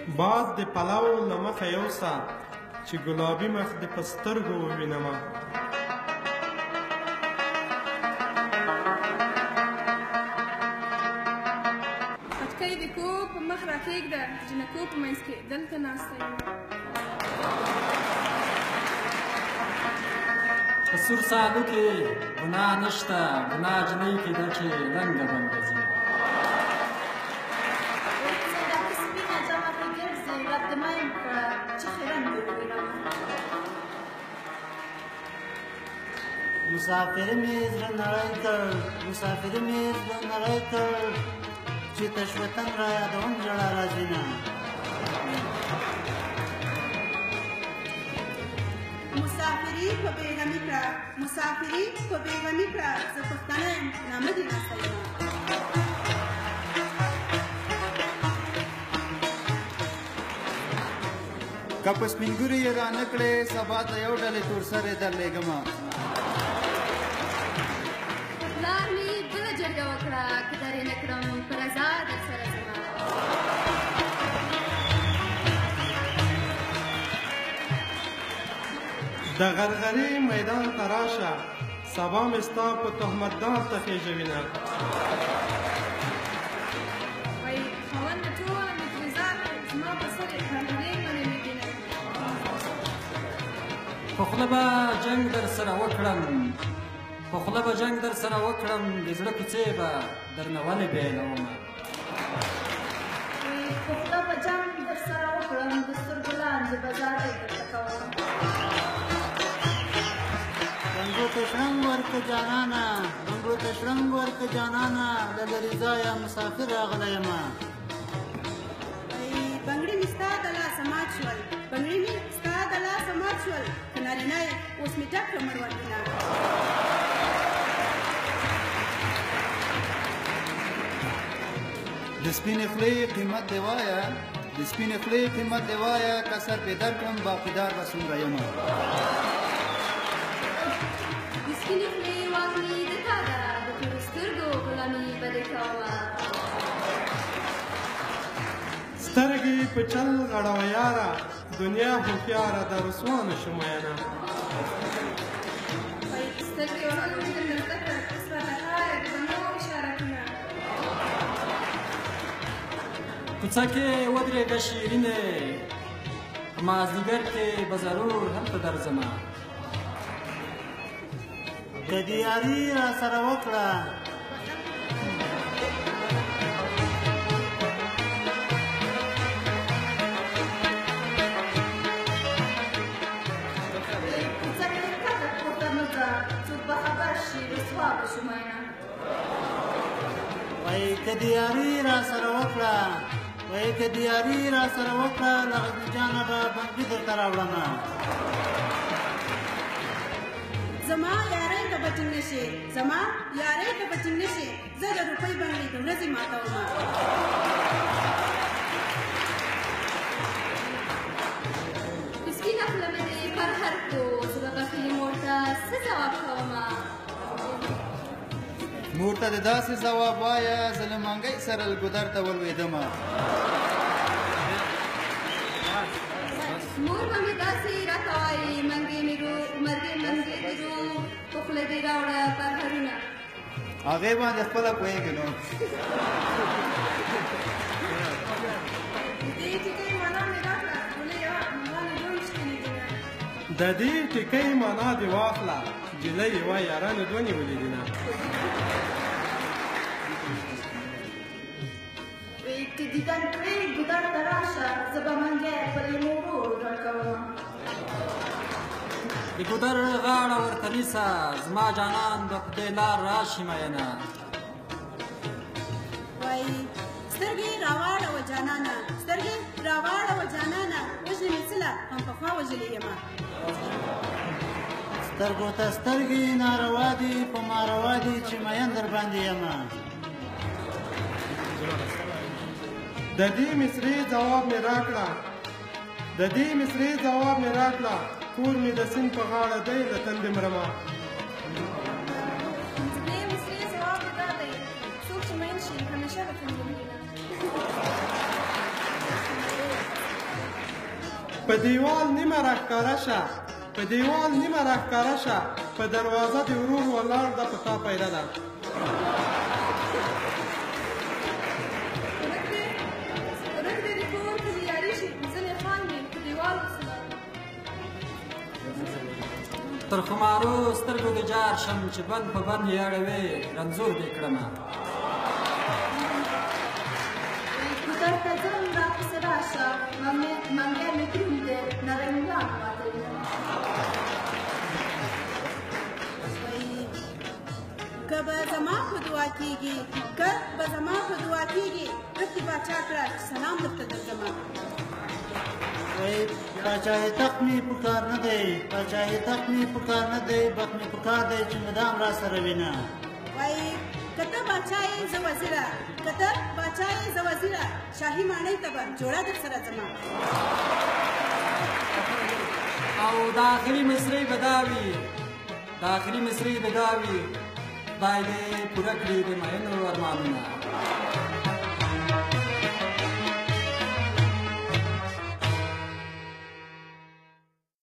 باد د پلو له مخه یوسه چې ګلابي مخ دې په سترګو ووینمه پټکۍ د کوب په مخ راکېږده د جنکو په منځ کې دلته ناسته یم په سور سالو کې ګناه نشته ګناه جنۍ کېده چې رنګه بنده ځي مسافر مې زړه نری کړ مسافر مې زړه نری کړ چې تش وطن را یادوم ژړا راځي نه مسافري په بېغمي کړه مسافري په بېغمي کړه زه پښتنه یم نامه دې ناسته یم که په سپین ګوري یې رانه کړې سبا ته یو ډلې تور سرې درلېږمه پلار مې بله جرګه وکړه که درې نه کړم په رضا در سره ځمه د غرغرې میدان ته راشه سبا مې ستا په تهمتدار ته خېژوینه وایي خاونده ټوله مې ترې زما په سر یې غرغرې منې مې وینه په خوله به جنګ در سره وکړم په خوله به جنګ در سره وکړم د زړه کوڅې به درنه ولې بېلومه په خوله به جنګ در سره وکړم د سترګو لاندې به زارۍ درته کوم رنګو ته شرنګ ورکه جانانه رنګو ته شرنګ ورکه جانانه له لرې ځایه مسافر راغلی یمه بنګړي مې ستا د لاسه مات شول بنګړي مې ستا د لاسه مات شول که نارینه یې اوس مې ډک کړه مړوندونه د سپینې خولې قیمت دې وایه د سپینې خولې قیمت دې وایه که سر پې درکړم باقیدار به څومره یمه د سپینې خولې واغلې د تا ده د تورو سترګو غلامي به دې کومه سترګې په چل غړوه یاره دنیا هوښیاره ده رسوا نه شو میینه وایي سترګې وهلو مې درنه زده کړه اوس راته ښایه د بنو اشارتونه کوڅه کې ودرېږه شیرینې په مازدیګر کې به ضرور هلته درځمه که دې یاري را سره وکړه وایي که دې یاري را سره وکړه وایي که دې یاري را سره وکړه له غزني جانه به بنګړي درته راوړمه زما یارۍ که به ټینګ نه شي زما یارۍ که به ټینګ نه شي زه د روپۍ بنګړي د ورځې ماتومه په سپینه خوله مې دې پر هر کړو زه به بخیلې مور ته څه ځواب کومه مور ته د داسې ځواب وایه زه له منګۍ سره ګودر ته ولوېدمه مور به مې داسې راته وایي منګې مې رو مرګې منګې دې رو په خوله دې راوړه پرهرونه هغې باندې خپله پوهېږي نو دې ټیکۍ معنا مې راکړه ټولې یوه ماله دوه مشکلې دي د دې ټکۍ معنا دې واخله جلۍ یې وایي یارانو دوه نیولې دي نه که دیدن کړې ګودر ته راشه زه به منګی پر لیمو ورو درکوم د ګودر غاړه ورته نیسه زما جانان به په دې لار راشي مینه وایي سترګې راواړوه جانانه سترګې راواړوه جانانه وژنې مې څله هم پخوا وژلې یمه سترګو ته سترګې ناروا دي په ما روا دي چې مین در باندې یمه د دې مصري ځواب مې راکړه د دې مصري ځواب مې راکړه کور مې د سیند په غاړه دی له تندې مرمه دې مصري ځواب یې دا دی څوک چې مین شي همیشه به تندې مري نه په دیوال نیمه راښکاره شه په دیوال نیمه راښکاره شه په دروازه دې ورور ولاړ ده په تا پیدا ده ورک دې د کور که دې یاري شي ځینې خان مې په دیوال وسله تر خمارو سترګو دې جار شم چې بند په بند یې اړوې رنځور دې کړمه درته ځم راپسې راشه منګی مې دروند دی نرنګیان ماتوي که به زما په دعا کېږي که به زما په دعا کېږي رښتې باچا کړه چې سلام درته درځمه پاچاهي تخت مې په کار نه دی پاچاهي تخت مې په کار نه دی بخت مې په کار دی چې مدام را سره وینه وایي که ته باچا یې زه وزیره که ته باچا یې زه وزیره شاهي ماڼۍ ته به جوړه در سره ځمه او د آخري مصرۍ به دا وي د آخري مصرۍ به دا وي خدای دې پوره کړي د مینو ارمانونه